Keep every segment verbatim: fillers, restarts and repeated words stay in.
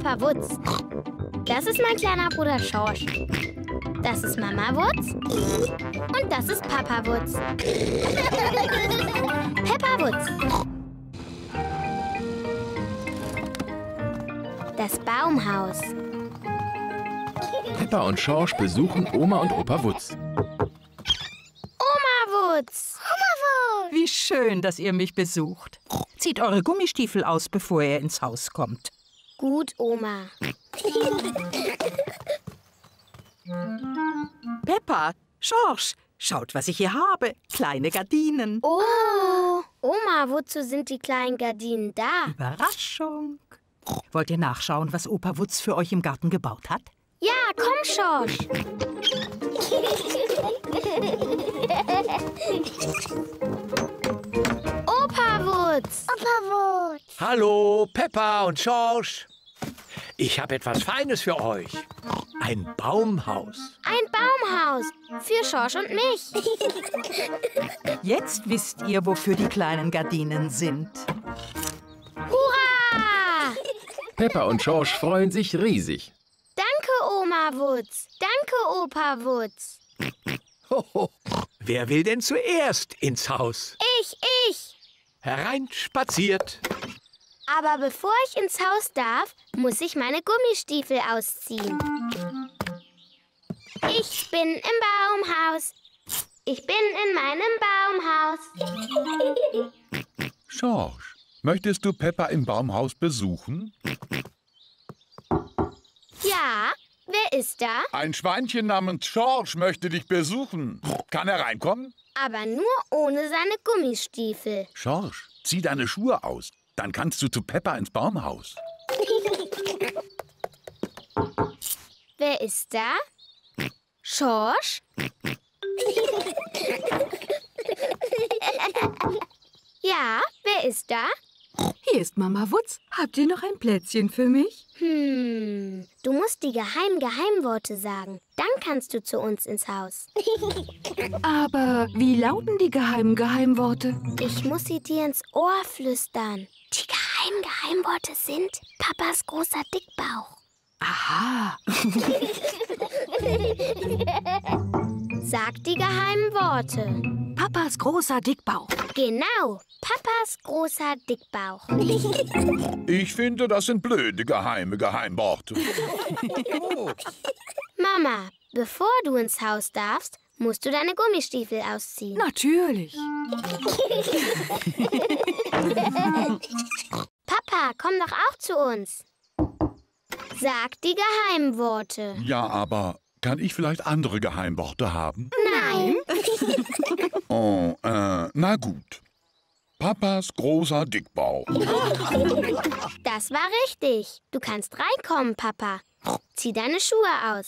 Papa Wutz. Das ist mein kleiner Bruder Schorsch. Das ist Mama Wutz. Und das ist Papa Wutz. Peppa Wutz. Das Baumhaus. Peppa und Schorsch besuchen Oma und Opa Wutz. Oma Wutz. Wie schön, dass ihr mich besucht. Zieht eure Gummistiefel aus, bevor ihr ins Haus kommt. Gut, Oma. Peppa, Schorsch, schaut, was ich hier habe. Kleine Gardinen. Oh, Oma, wozu sind die kleinen Gardinen da? Überraschung. Wollt ihr nachschauen, was Opa Wutz für euch im Garten gebaut hat? Ja, komm, Schorsch. Opa Wutz. Opa Wutz. Hallo, Peppa und Schorsch. Ich habe etwas Feines für euch. Ein Baumhaus. Ein Baumhaus für Schorsch und mich. Jetzt wisst ihr, wofür die kleinen Gardinen sind. Hurra! Peppa und Schorsch freuen sich riesig. Danke, Oma Wutz. Danke, Opa Wutz. Hoho. Wer will denn zuerst ins Haus? Ich, ich. Hereinspaziert. Aber bevor ich ins Haus darf, muss ich meine Gummistiefel ausziehen. Ich bin im Baumhaus. Ich bin in meinem Baumhaus. Schorsch, möchtest du Peppa im Baumhaus besuchen? Ja, wer ist da? Ein Schweinchen namens Schorsch möchte dich besuchen. Kann er reinkommen? Aber nur ohne seine Gummistiefel. Schorsch, zieh deine Schuhe aus. Dann kannst du zu Peppa ins Baumhaus. Wer ist da? Schorsch? Ja, wer ist da? Hier ist Mama Wutz. Habt ihr noch ein Plätzchen für mich? Hm, du musst die geheimen Geheimworte sagen. Dann kannst du zu uns ins Haus. Aber wie lauten die geheimen Geheimworte? Ich muss sie dir ins Ohr flüstern. Die geheimen Geheimworte sind Papas großer Dickbauch. Aha. Sag die geheimen Worte. Papas großer Dickbauch. Genau, Papas großer Dickbauch. Ich finde, das sind blöde geheime Geheimworte. Mama, bevor du ins Haus darfst, musst du deine Gummistiefel ausziehen. Natürlich. Papa, komm doch auch zu uns. Sag die geheimen Worte. Ja, aber kann ich vielleicht andere Geheimworte haben? Nein. Oh, äh, na gut. Papas großer Dickbauch. Das war richtig. Du kannst reinkommen, Papa. Zieh deine Schuhe aus.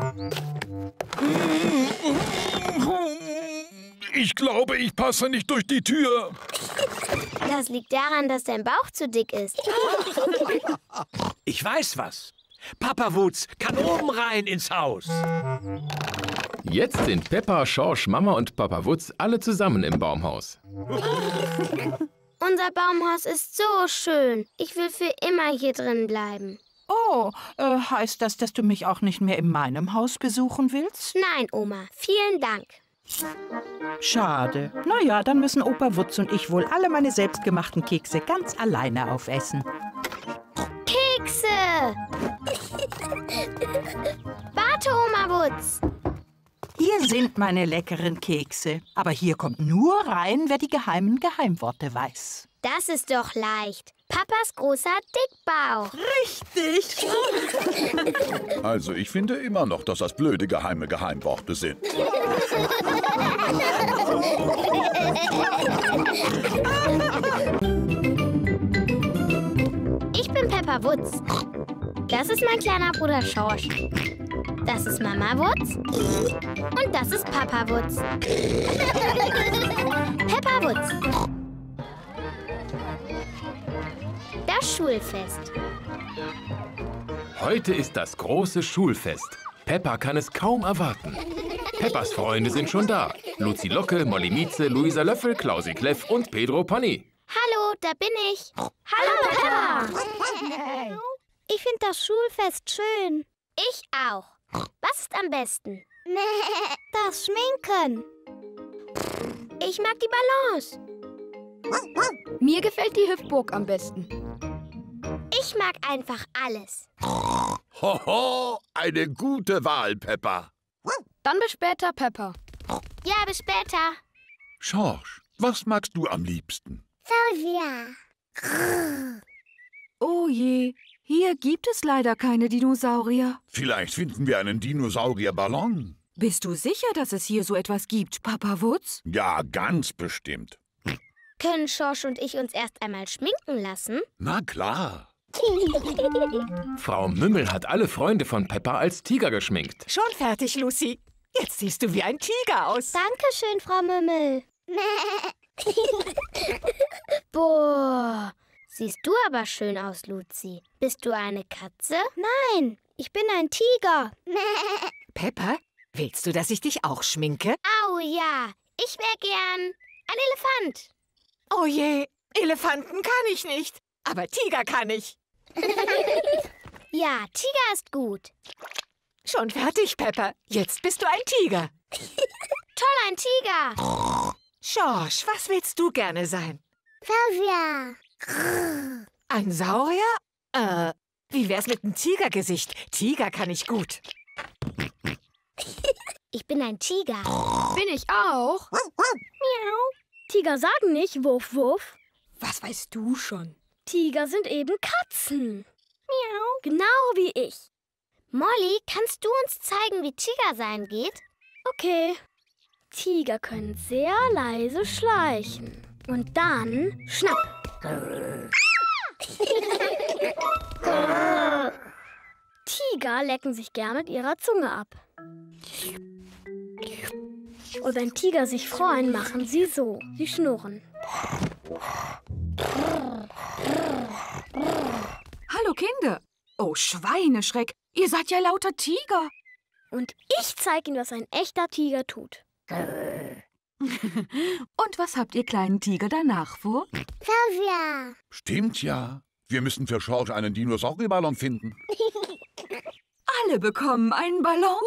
Ich glaube, ich passe nicht durch die Tür. Das liegt daran, dass dein Bauch zu dick ist. Ich weiß was. Papa Wutz kann oben rein ins Haus. Jetzt sind Peppa, Schorsch, Mama und Papa Wutz alle zusammen im Baumhaus. Unser Baumhaus ist so schön. Ich will für immer hier drin bleiben. Oh, äh, heißt das, dass du mich auch nicht mehr in meinem Haus besuchen willst? Nein, Oma. Vielen Dank. Schade. Na ja, dann müssen Opa Wutz und ich wohl alle meine selbstgemachten Kekse ganz alleine aufessen. Kekse! Warte, Oma Wutz. Hier sind meine leckeren Kekse. Aber hier kommt nur rein, wer die geheimen Geheimworte weiß. Das ist doch leicht. Papas großer Dickbauch. Richtig. Also, ich finde immer noch, dass das blöde geheime Geheimworte sind. Ich bin Peppa Wutz. Das ist mein kleiner Bruder Schorsch. Das ist Mama Wutz. Und das ist Papa Wutz. Peppa Wutz. Das Schulfest. Heute ist das große Schulfest. Peppa kann es kaum erwarten. Peppas Freunde sind schon da. Luzi Locke, Molly Mieze, Luisa Löffel, Klausi Kleff und Pedro Pony. Hallo, da bin ich. Hallo, Peppa. Ich finde das Schulfest schön. Ich auch. Was ist am besten? Das Schminken. Ich mag die Ballons. Mir gefällt die Hüpfburg am besten. Ich mag einfach alles. Hoho, eine gute Wahl, Peppa. Dann bis später, Peppa. Ja, bis später. Schorsch, was magst du am liebsten? Salvia. Oh je, hier gibt es leider keine Dinosaurier. Vielleicht finden wir einen Dinosaurierballon. Bist du sicher, dass es hier so etwas gibt, Papa Wutz? Ja, ganz bestimmt. Können Schorsch und ich uns erst einmal schminken lassen? Na klar. Frau Mümmel hat alle Freunde von Peppa als Tiger geschminkt. Schon fertig, Lucy. Jetzt siehst du wie ein Tiger aus. Dankeschön, Frau Mümmel. Boah, siehst du aber schön aus, Luzi. Bist du eine Katze? Nein, ich bin ein Tiger. Peppa, willst du, dass ich dich auch schminke? Au ja, ich wäre gern ein Elefant. Oh je, Elefanten kann ich nicht. Aber Tiger kann ich. Ja, Tiger ist gut. Schon fertig, Peppa. Jetzt bist du ein Tiger. Toll, ein Tiger. Schorsch, was willst du gerne sein? Salvia. Ein Saurier? Äh, wie wär's mit einem Tigergesicht? Tiger kann ich gut. Ich bin ein Tiger. Bin ich auch? Miau. Tiger sagen nicht Wuff, Wuff. Was weißt du schon? Tiger sind eben Katzen. Miau. Genau wie ich. Molly, kannst du uns zeigen, wie Tiger sein geht? Okay. Tiger können sehr leise schleichen. Und dann schnapp. Tiger lecken sich gern mit ihrer Zunge ab. Und wenn Tiger sich freuen, machen sie so. Sie schnurren. Hallo Kinder. Oh, Schweineschreck. Ihr seid ja lauter Tiger. Und ich zeige ihnen, was ein echter Tiger tut. Und was habt ihr kleinen Tiger danach vor? Salvia. Stimmt ja. Wir müssen für Schorsch einen Dinosaurierballon finden. Alle bekommen einen Ballon.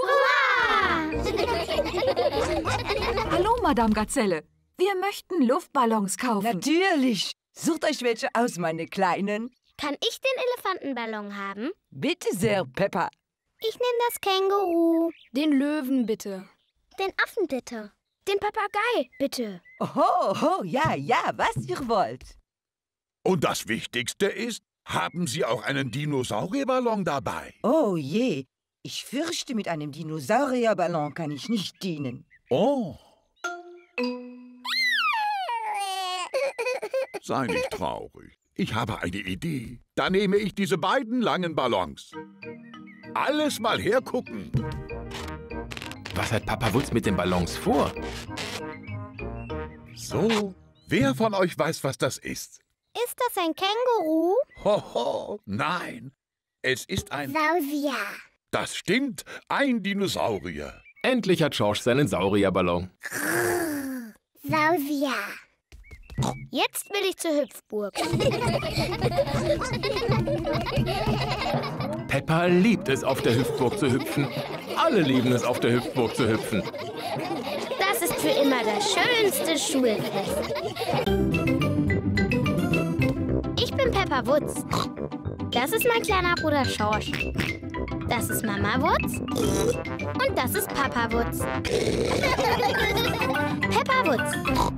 Hallo, Madame Gazelle. Wir möchten Luftballons kaufen. Natürlich. Sucht euch welche aus, meine Kleinen. Kann ich den Elefantenballon haben? Bitte sehr, Peppa. Ich nehme das Känguru. Den Löwen bitte. Den Affen bitte. Den Papagei bitte. Oh, oh, ja, ja, was ihr wollt. Und das Wichtigste ist, haben Sie auch einen Dinosaurierballon dabei? Oh je, ich fürchte, mit einem Dinosaurierballon kann ich nicht dienen. Oh. Sei nicht traurig. Ich habe eine Idee. Da nehme ich diese beiden langen Ballons. Alles mal hergucken. Was hat Papa Wutz mit den Ballons vor? So, wer von euch weiß, was das ist? Ist das ein Känguru? Hoho, nein. Es ist ein... Salvia. Das stimmt, ein Dinosaurier. Endlich hat Schorsch seinen Saurierballon. Salvia. Jetzt will ich zur Hüpfburg. Peppa liebt es, auf der Hüpfburg zu hüpfen. Alle lieben es, auf der Hüpfburg zu hüpfen. Das ist für immer das schönste Schulfest. Ich bin Peppa Wutz. Das ist mein kleiner Bruder Schorsch. Das ist Mama Wutz. Und das ist Papa Wutz. Peppa Wutz.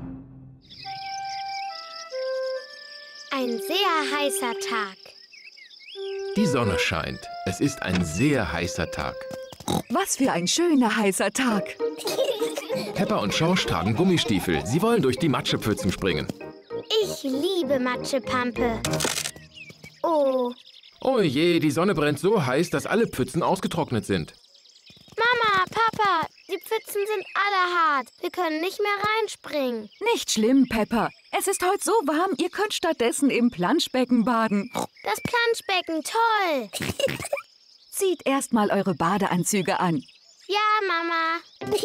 Ein sehr heißer Tag. Die Sonne scheint. Es ist ein sehr heißer Tag. Was für ein schöner, heißer Tag. Peppa und Schorsch tragen Gummistiefel. Sie wollen durch die Matschepfützen springen. Ich liebe Matschepampe. Oh. Oh je, die Sonne brennt so heiß, dass alle Pfützen ausgetrocknet sind. Mama, Papa, die Pfützen sind alle hart. Wir können nicht mehr reinspringen. Nicht schlimm, Peppa. Es ist heute so warm, ihr könnt stattdessen im Planschbecken baden. Das Planschbecken, toll. Zieht erst mal eure Badeanzüge an. Ja, Mama.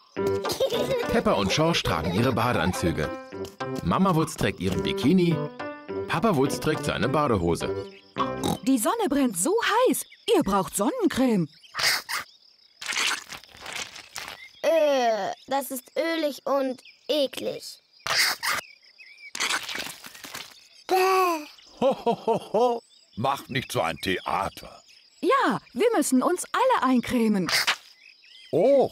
Peppa und Schorsch tragen ihre Badeanzüge. Mama Wutz trägt ihren Bikini Papa Wutz trägt seine Badehose. Die Sonne brennt so heiß. Ihr braucht Sonnencreme. Äh, das ist ölig und eklig. Bäh. Ho, ho, ho, ho. Macht nicht so ein Theater. Ja, wir müssen uns alle eincremen. Oh.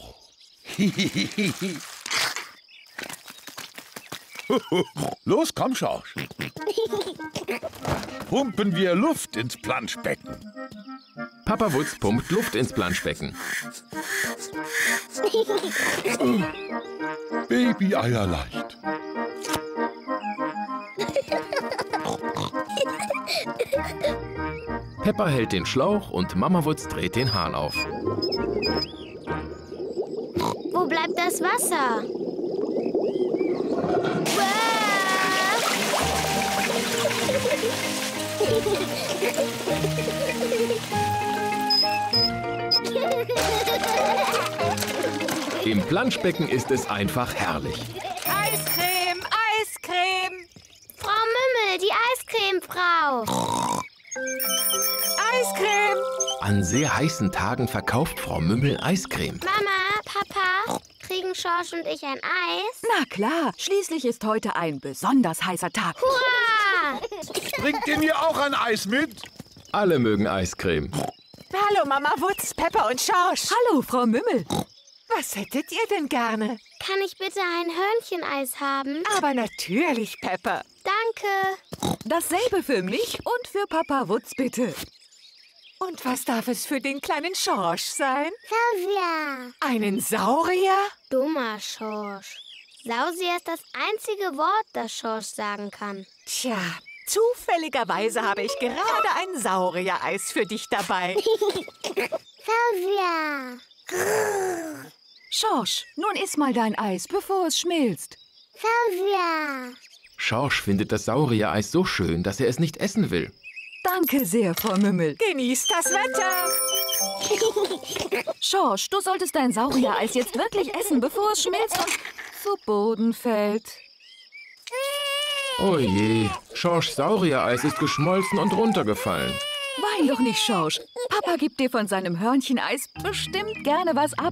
Los, komm, Schorsch. Pumpen wir Luft ins Planschbecken. Papa Wutz pumpt Luft ins Planschbecken. Baby-Eier leicht. Peppa hält den Schlauch und Mama Wutz dreht den Hahn auf. Wo bleibt das Wasser? Im Planschbecken ist es einfach herrlich. Eiscreme, Eiscreme, Frau Mümmel, die Eiscremefrau. Eiscreme. An sehr heißen Tagen verkauft Frau Mümmel Eiscreme. Mama, Papa, kriegen Schorsch und ich ein Eis? Na klar, schließlich ist heute ein besonders heißer Tag. Hurra! Bringt ihr mir auch ein Eis mit? Alle mögen Eiscreme. Hallo, Mama Wutz, Peppa und Schorsch. Hallo, Frau Mümmel. Was hättet ihr denn gerne? Kann ich bitte ein Hörncheneis haben? Aber natürlich, Peppa. Danke. Dasselbe für mich und für Papa Wutz, bitte. Und was darf es für den kleinen Schorsch sein? Saurier. Einen Saurier? Dummer Schorsch. Sausier ist das einzige Wort, das Schorsch sagen kann. Tja, zufälligerweise habe ich gerade ein Saurier-Eis für dich dabei. Saurier. Schorsch, nun iss mal dein Eis, bevor es schmilzt. Saurier. Schorsch findet das Sauriereis so schön, dass er es nicht essen will. Danke sehr, Frau Mümmel. Genießt das Wetter. Schorsch, du solltest dein Sauriereis jetzt wirklich essen, bevor es schmilzt und zu Boden fällt. Oh je, Schorschs Sauriereis ist geschmolzen und runtergefallen. Wein doch nicht, Schorsch. Papa gibt dir von seinem Hörncheneis bestimmt gerne was ab.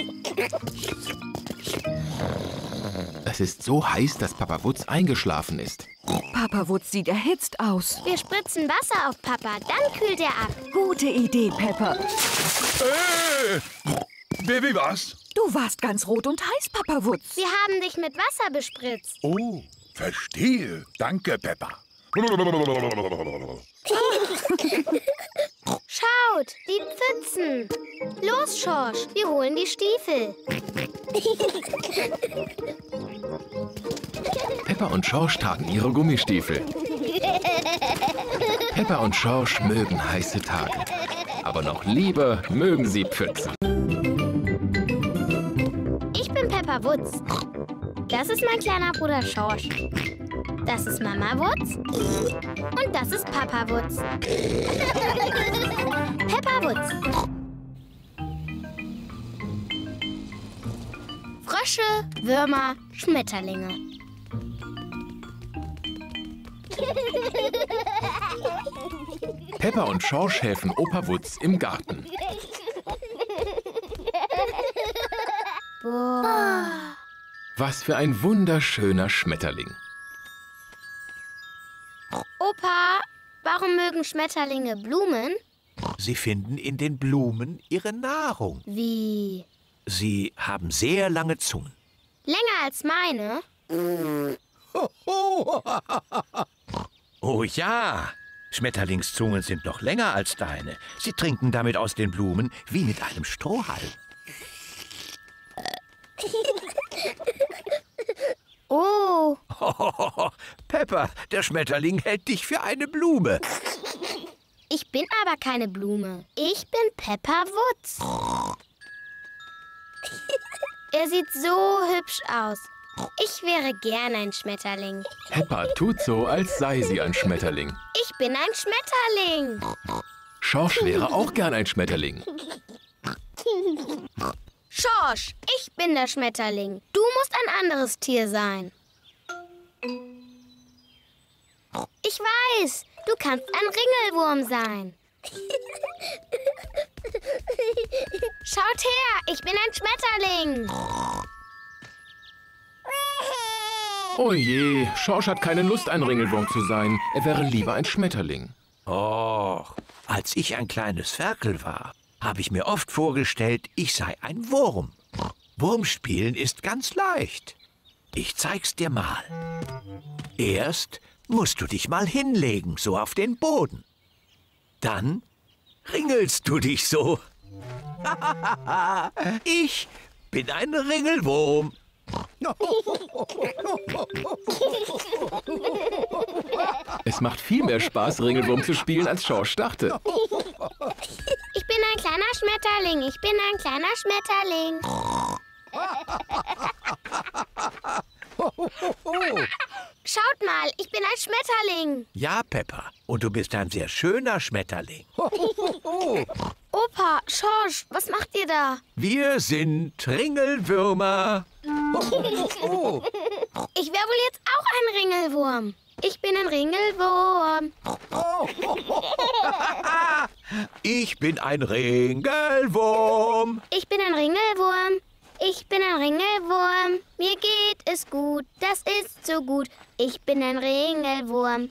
Es ist so heiß, dass Papa Wutz eingeschlafen ist. Papa Wutz sieht erhitzt aus. Wir spritzen Wasser auf Papa, dann kühlt er ab. Gute Idee, Peppa. Äh, Baby, was? Du warst ganz rot und heiß, Papa Wutz. Wir haben dich mit Wasser bespritzt. Oh, verstehe. Danke, Peppa. Schaut, die Pfützen. Los, Schorsch, wir holen die Stiefel. Peppa und Schorsch tragen ihre Gummistiefel. Peppa und Schorsch mögen heiße Tage. Aber noch lieber mögen sie Pfützen. Ich bin Peppa Wutz. Das ist mein kleiner Bruder Schorsch. Das ist Mama Wutz. Und das ist Papa Wutz. Peppa Wutz. Frösche, Würmer, Schmetterlinge. Peppa und Schorsch helfen Opa Wutz im Garten. Boah. Was für ein wunderschöner Schmetterling. Opa, warum mögen Schmetterlinge Blumen? Sie finden in den Blumen ihre Nahrung. Wie? Sie haben sehr lange Zungen. Länger als meine? Oh ja, Schmetterlingszungen sind noch länger als deine. Sie trinken damit aus den Blumen wie mit einem Strohhalm. Oh. Peppa, der Schmetterling hält dich für eine Blume. Ich bin aber keine Blume. Ich bin Peppa Wutz. Er sieht so hübsch aus. Ich wäre gern ein Schmetterling. Peppa tut so, als sei sie ein Schmetterling. Ich bin ein Schmetterling. Schorsch wäre auch gern ein Schmetterling. Schorsch, ich bin der Schmetterling. Du musst ein anderes Tier sein. Ich Ich weiß, du kannst ein Ringelwurm sein. Schaut her, ich bin ein Schmetterling. Oh je, Schorsch hat keine Lust, ein Ringelwurm zu sein. Er wäre lieber ein Schmetterling. Och, als ich ein kleines Ferkel war, habe ich mir oft vorgestellt, ich sei ein Wurm. Wurmspielen ist ganz leicht. Ich zeig's dir mal. Erst musst du dich mal hinlegen, so auf den Boden. Dann ringelst du dich so. Ich bin ein Ringelwurm. Es macht viel mehr Spaß, Ringelwurm zu spielen, als Schorsch dachte. Ich bin ein kleiner Schmetterling, ich bin ein kleiner Schmetterling. Schaut mal, ich bin ein Schmetterling. Ja, Peppa, und du bist ein sehr schöner Schmetterling. Opa, Schorsch, was macht ihr da? Wir sind Ringelwürmer. Ich wäre wohl jetzt auch ein Ringelwurm. Ich bin ein Ringelwurm. Ich bin ein Ringelwurm. Ich bin ein Ringelwurm. Ich bin ein Ringelwurm. Mir geht es gut, das ist so gut. Ich bin ein Ringelwurm.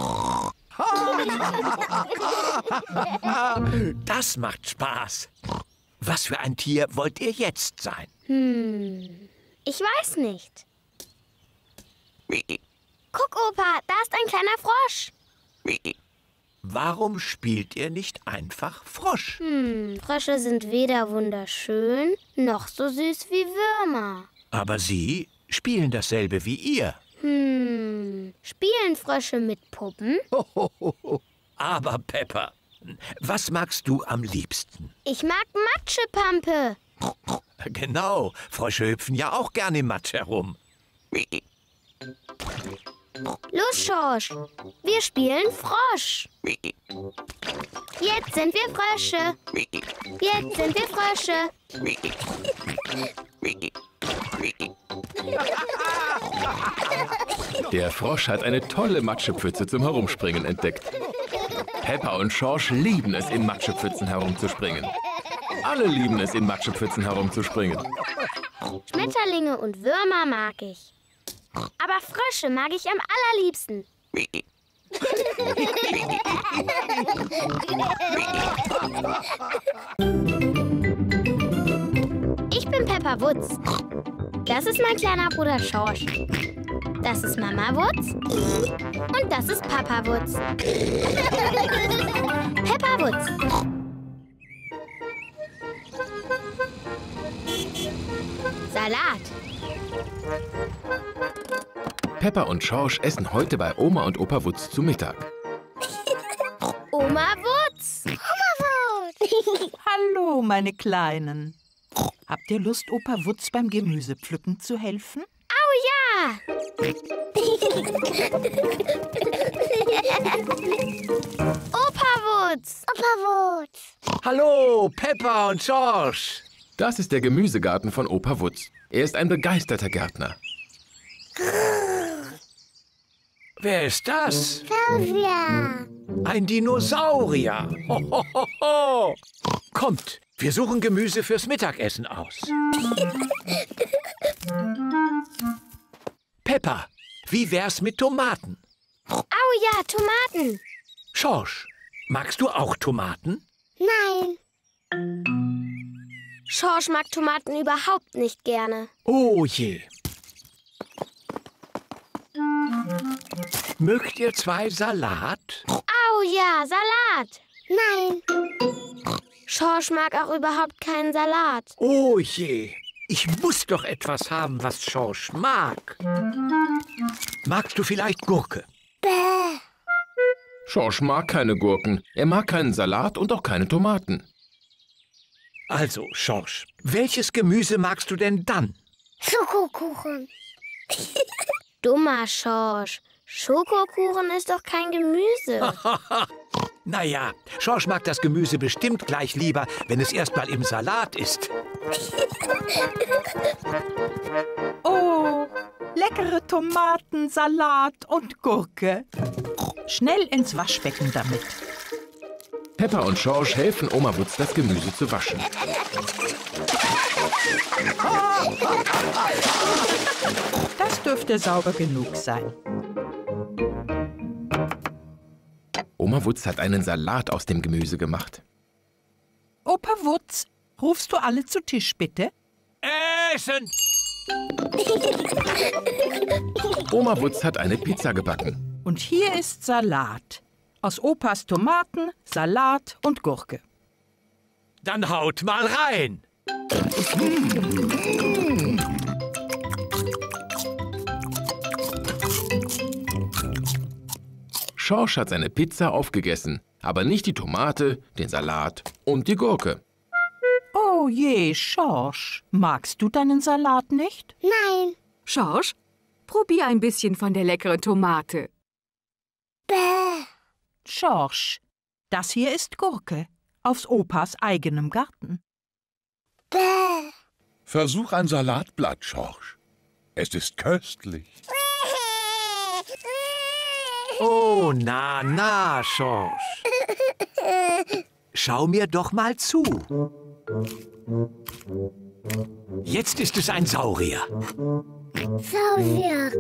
Das macht Spaß. Was für ein Tier wollt ihr jetzt sein? Hm, ich weiß nicht. Guck, Opa, da ist ein kleiner Frosch. Warum spielt ihr nicht einfach Frosch? Hm, Frösche sind weder wunderschön, noch so süß wie Würmer. Aber sie spielen dasselbe wie ihr. Hm, spielen Frösche mit Puppen? Aber Peppa, was magst du am liebsten? Ich mag Matschepampe. Genau, Frösche hüpfen ja auch gerne im Matsch herum. Los, Schorsch, wir spielen Frosch. Jetzt sind wir Frösche. Jetzt sind wir Frösche. Der Frosch hat eine tolle Matschepfütze zum Herumspringen entdeckt. Peppa und Schorsch lieben es, in Matschepfützen herumzuspringen. Alle lieben es, in Matschepfützen herumzuspringen. Schmetterlinge und Würmer mag ich. Aber Frösche mag ich am allerliebsten. Ich bin Peppa Wutz. Das ist mein kleiner Bruder Schorsch. Das ist Mama Wutz. Und das ist Papa Wutz. Peppa Wutz. Salat. Peppa und Schorsch essen heute bei Oma und Opa Wutz zu Mittag. Oma Wutz. Oma Wutz. Hallo, meine Kleinen. Habt ihr Lust, Opa Wutz beim Gemüsepflücken zu helfen? Au ja. Opa Wutz. Opa Wutz. Hallo, Peppa und Schorsch. Das ist der Gemüsegarten von Opa Wutz. Er ist ein begeisterter Gärtner. Wer ist das? Saurier. Ein Dinosaurier. Ho, ho, ho, ho. Kommt, wir suchen Gemüse fürs Mittagessen aus. Peppa, wie wär's mit Tomaten? Au ja, Tomaten. Schorsch, magst du auch Tomaten? Nein. Schorsch mag Tomaten überhaupt nicht gerne. Oh je. Mögt ihr zwei Salat? Au ja, Salat. Nein. Schorsch mag auch überhaupt keinen Salat. Oh je. Ich muss doch etwas haben, was Schorsch mag. Magst du vielleicht Gurke? Bäh. Schorsch mag keine Gurken. Er mag keinen Salat und auch keine Tomaten. Also, Schorsch, welches Gemüse magst du denn dann? Schokokuchen. Dummer Schorsch. Schokokuchen ist doch kein Gemüse. Naja, Schorsch mag das Gemüse bestimmt gleich lieber, wenn es erst mal im Salat ist. Oh, leckere Tomaten, Salat und Gurke. Schnell ins Waschbecken damit. Peppa und Schorsch helfen Oma Wutz, das Gemüse zu waschen. Das dürfte sauber genug sein. Oma Wutz hat einen Salat aus dem Gemüse gemacht. Opa Wutz, rufst du alle zu Tisch, bitte? Essen! Oma Wutz hat eine Pizza gebacken. Und hier ist Salat. Aus Opas Tomaten, Salat und Gurke. Dann haut mal rein! Schorsch hat seine Pizza aufgegessen, aber nicht die Tomate, den Salat und die Gurke. Oh je, Schorsch, magst du deinen Salat nicht? Nein. Schorsch, probier ein bisschen von der leckeren Tomate. Bäh. Schorsch, das hier ist Gurke aus Opas eigenem Garten. Bäh. Versuch ein Salatblatt, Schorsch. Es ist köstlich. Oh, na, na, Schorsch. Schau mir doch mal zu. Jetzt ist es ein Saurier. Saurier.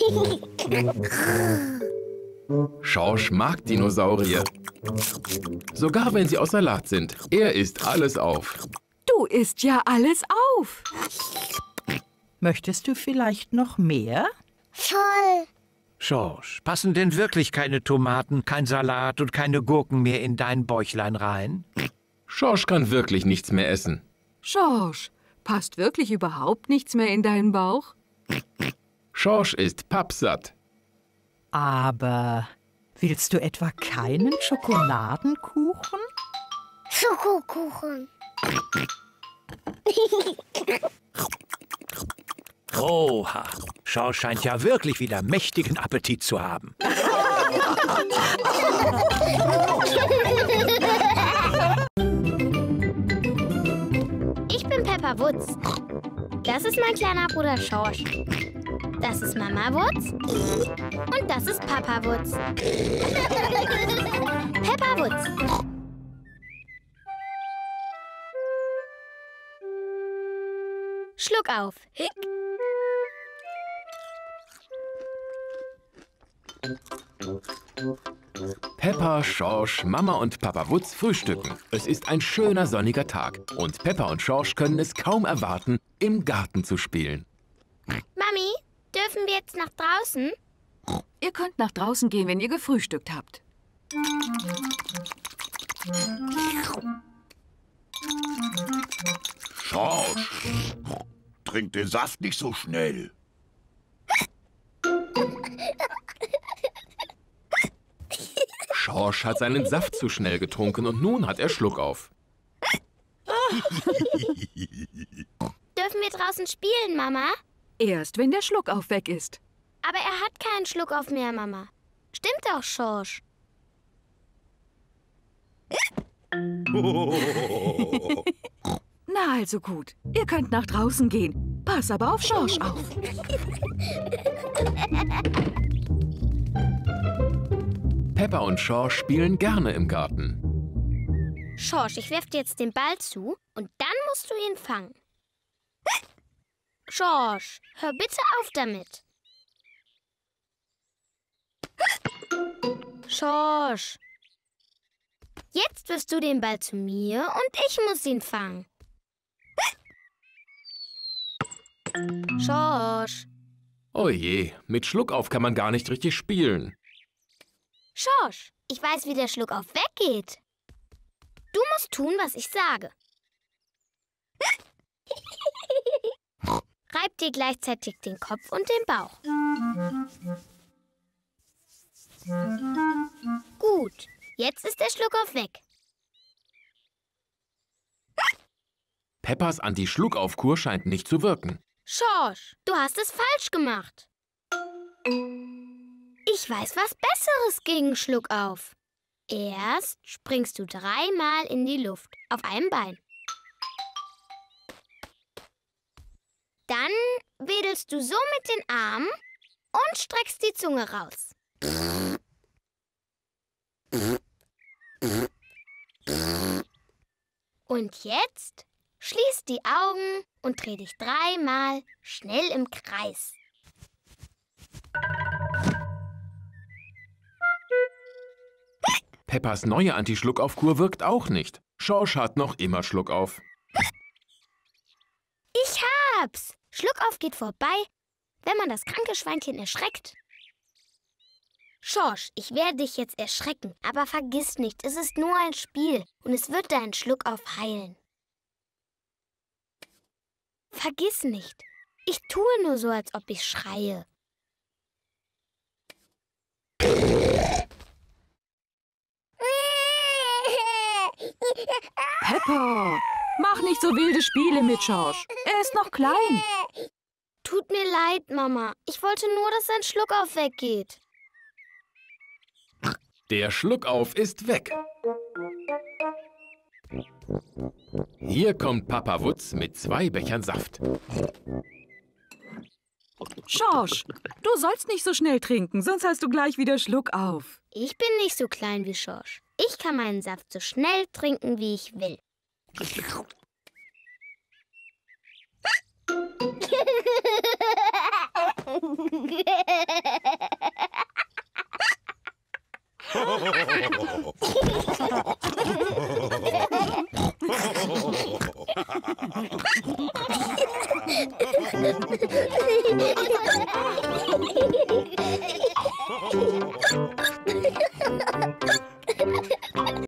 Schorsch mag Dinosaurier. Sogar wenn sie aus Salat sind. Er isst alles auf. Du isst ja alles auf. Möchtest du vielleicht noch mehr? Voll. Schorsch, passen denn wirklich keine Tomaten, kein Salat und keine Gurken mehr in dein Bäuchlein rein? Schorsch kann wirklich nichts mehr essen. Schorsch, passt wirklich überhaupt nichts mehr in deinen Bauch? Schorsch ist pappsatt. Aber willst du etwa keinen Schokoladenkuchen? Schokokuchen. Oha, Schorsch scheint ja wirklich wieder mächtigen Appetit zu haben. Ich bin Peppa Wutz. Das ist mein kleiner Bruder Schorsch. Das ist Mama Wutz. Und das ist Papa Wutz. Peppa Wutz. Schluck auf. Hick. Peppa, Schorsch, Mama und Papa Wutz frühstücken. Es ist ein schöner sonniger Tag. Und Peppa und Schorsch können es kaum erwarten, im Garten zu spielen. Mami, dürfen wir jetzt nach draußen? Ihr könnt nach draußen gehen, wenn ihr gefrühstückt habt. Schorsch, trink den Saft nicht so schnell. Schorsch hat seinen Saft zu schnell getrunken und nun hat er Schluck auf. Dürfen wir draußen spielen, Mama? Erst, wenn der Schluckauf weg ist. Aber er hat keinen Schluck auf mehr, Mama. Stimmt doch, Schorsch. Na, also gut. Ihr könnt nach draußen gehen. Pass aber auf Schorsch auf. Peppa und Schorsch spielen gerne im Garten. Schorsch, ich werf dir jetzt den Ball zu und dann musst du ihn fangen. Schorsch, hör bitte auf damit. Schorsch. Jetzt wirfst du den Ball zu mir und ich muss ihn fangen. Schorsch. Oh je, mit Schluckauf kann man gar nicht richtig spielen. Schorsch, ich weiß, wie der Schluckauf weggeht. Du musst tun, was ich sage. Reib dir gleichzeitig den Kopf und den Bauch. Gut, jetzt ist der Schluckauf weg. Peppas Anti-Schluckauf-Kur scheint nicht zu wirken. Schorsch, du hast es falsch gemacht. Ich weiß was Besseres gegen Schluckauf. Erst springst du dreimal in die Luft auf einem Bein. Dann wedelst du so mit den Armen und streckst die Zunge raus. Und jetzt schließ die Augen und dreh dich dreimal schnell im Kreis. Peppas neue Anti-Schluckauf-Kur wirkt auch nicht. Schorsch hat noch immer Schluckauf. Ich hab's! Schluckauf geht vorbei, wenn man das kranke Schweinchen erschreckt. Schorsch, ich werde dich jetzt erschrecken, aber vergiss nicht, es ist nur ein Spiel und es wird deinen Schluckauf heilen. Vergiss nicht, ich tue nur so, als ob ich schreie. Peppa, mach nicht so wilde Spiele mit Schorsch. Er ist noch klein. Tut mir leid, Mama. Ich wollte nur, dass sein Schluckauf weggeht. Der Schluckauf ist weg. Hier kommt Papa Wutz mit zwei Bechern Saft. Schorsch, du sollst nicht so schnell trinken, sonst hast du gleich wieder Schluckauf. Ich bin nicht so klein wie Schorsch. Ich kann meinen Saft so schnell trinken, wie ich will.